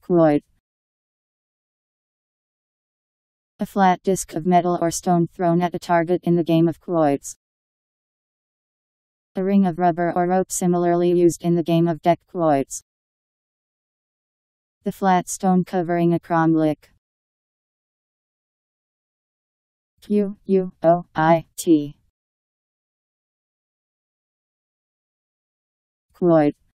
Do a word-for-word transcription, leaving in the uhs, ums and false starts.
Quoit. A flat disc of metal or stone thrown at a target in the game of quoits. A ring of rubber or rope similarly used in the game of deck quoits. The flat stone covering a cromlech. Q U O I T. Quoit.